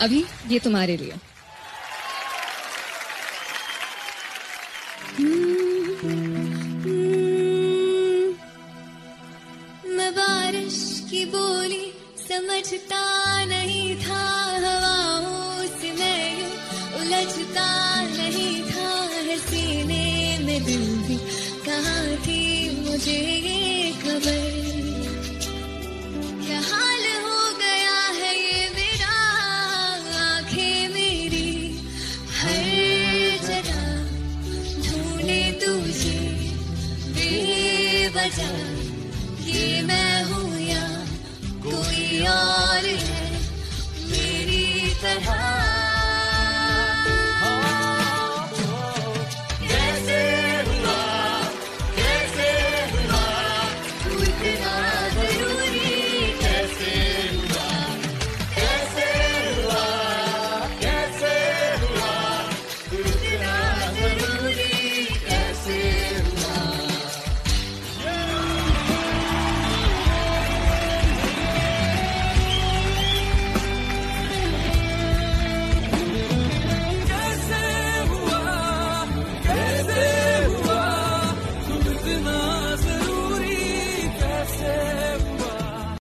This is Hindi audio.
अभी ये तुम्हारे लिए। मैं बारिश की बोली समझता नहीं था, हवाओं से मैं यूं उलझता नहीं था, सीने में दिल भी कहाँ थी मुझे ये खबर।